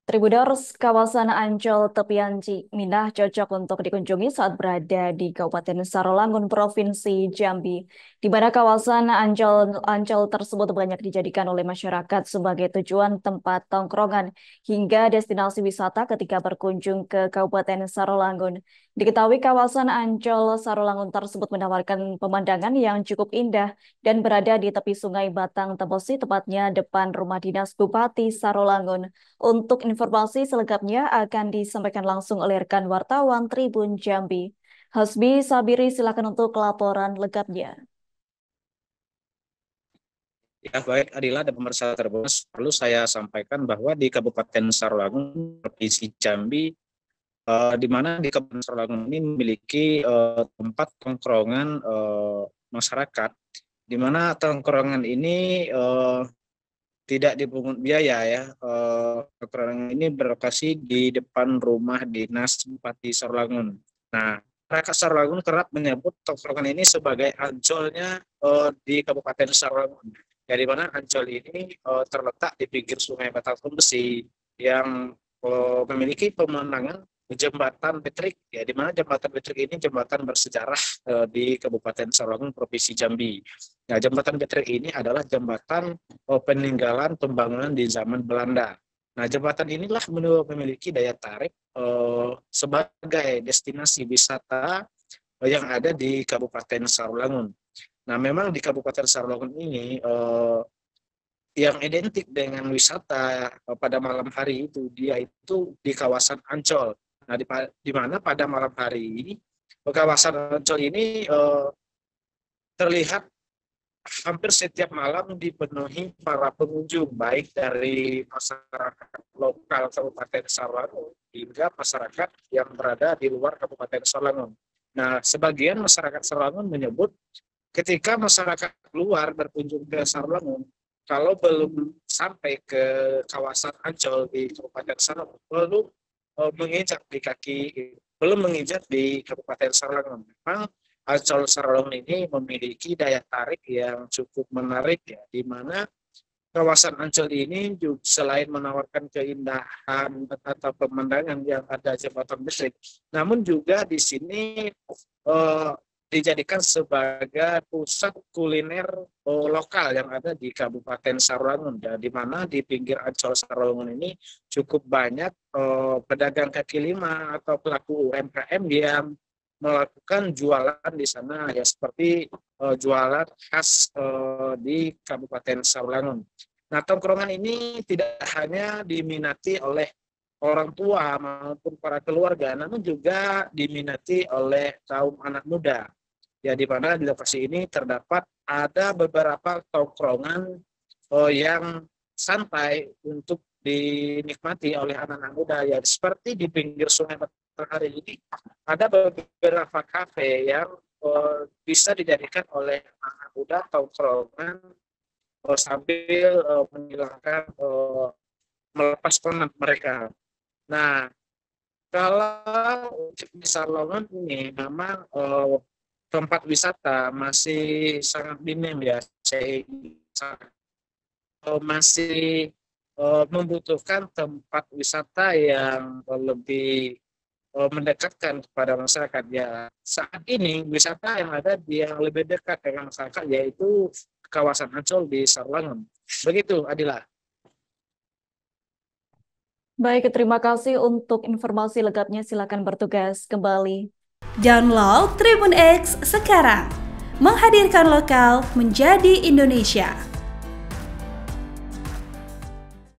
Tribuners kawasan Ancol Tepian Minah cocok untuk dikunjungi saat berada di Kabupaten Sarolangun, Provinsi Jambi, di mana kawasan Ancol tersebut banyak dijadikan oleh masyarakat sebagai tujuan tempat tongkrongan hingga destinasi wisata ketika berkunjung ke Kabupaten Sarolangun. Diketahui kawasan Ancol Sarolangun tersebut menawarkan pemandangan yang cukup indah dan berada di tepi Sungai Batang Tebosi, tepatnya depan rumah dinas Bupati Sarolangun. Untuk informasi selengkapnya akan disampaikan langsung oleh rekan wartawan Tribun Jambi. Hasbi Sabiri, silakan untuk laporan lengkapnya. Ya, baik Adila dan pemirsa Tribunnews, perlu saya sampaikan bahwa di Kabupaten Sarolangun, Provinsi Jambi, di mana di Kabupaten Sarolangun ini memiliki tempat tongkrongan masyarakat, di mana tongkrongan ini tidak dipungut biaya ya. Tongkrongan ini berlokasi di depan rumah dinas Bupati Sarolangun. Nah, masyarakat Sarolangun kerap menyebut tongkrongan ini sebagai Ancolnya di Kabupaten Sarolangun. Ya, di mana Ancol ini terletak di pinggir Sungai Batang Besi yang memiliki pemandangan jembatan Petrik, ya, di mana jembatan Petrik ini jembatan bersejarah di Kabupaten Sarolangun, Provinsi Jambi. Nah, jembatan Petrik ini adalah jembatan peninggalan pembangunan di zaman Belanda. Nah, jembatan inilah memiliki daya tarik sebagai destinasi wisata yang ada di Kabupaten Sarolangun. Nah, memang di Kabupaten Sarolangun ini yang identik dengan wisata pada malam hari itu, dia itu di kawasan Ancol. Nah, di mana pada malam hari kawasan Ancol ini terlihat hampir setiap malam dipenuhi para pengunjung, baik dari masyarakat lokal Kabupaten Sarolangun hingga masyarakat yang berada di luar Kabupaten Sarolangun. Nah, sebagian masyarakat Sarolangun menyebut ketika masyarakat luar berkunjung ke Sarolangun, kalau belum sampai ke kawasan Ancol di Kabupaten Sarolangun, belum menginjak di Kabupaten Sarolangun. Memang Ancol Sarolangun ini memiliki daya tarik yang cukup menarik ya, di mana kawasan Ancol ini juga selain menawarkan keindahan atau pemandangan yang ada jembatan listrik, namun juga di sini dijadikan sebagai pusat kuliner lokal yang ada di Kabupaten Sarolangun, ya, di mana di pinggir Ancol Sarolangun ini cukup banyak pedagang kaki lima atau pelaku UMKM yang melakukan jualan di sana, ya, seperti jualan khas di Kabupaten Sarolangun. Nah, tongkrongan ini tidak hanya diminati oleh orang tua maupun para keluarga, namun juga diminati oleh kaum anak muda. Ya, di mana di lokasi ini terdapat ada beberapa tongkrongan yang santai untuk dinikmati oleh anak-anak muda, ya, seperti di pinggir Sungai Batang hari ini ada beberapa kafe yang bisa dijadikan oleh anak muda tongkrongan sambil menghilangkan melepas penat mereka. Nah, kalau di Sarolangun ini memang tempat wisata masih sangat minim ya, masih membutuhkan tempat wisata yang lebih mendekatkan kepada masyarakat. Ya, saat ini wisata yang ada yang lebih dekat dengan masyarakat yaitu kawasan Ancol di Sarolangun. Begitu, Adila. Baik, terima kasih untuk informasi lengkapnya. Silakan bertugas kembali. Download Tribun X sekarang, menghadirkan lokal menjadi Indonesia.